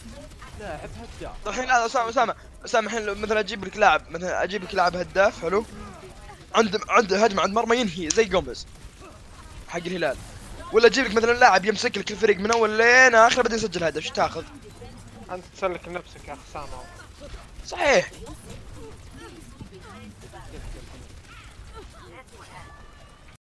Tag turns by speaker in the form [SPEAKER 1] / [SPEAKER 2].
[SPEAKER 1] لاعب هداف.
[SPEAKER 2] طيب الحين لا اسامه الحين لو مثلا اجيب لك لاعب، مثلا اجيب لك لاعب هداف حلو، عنده هجمه عند مرمى ينهي زي جوميز حق الهلال، ولا اجيب لك مثلا لاعب يمسك لك الفريق من اول لين اخر بعدين يسجل هدف، ايش تاخذ؟
[SPEAKER 3] انت تسلك نفسك يا خسامه.
[SPEAKER 2] صحيح.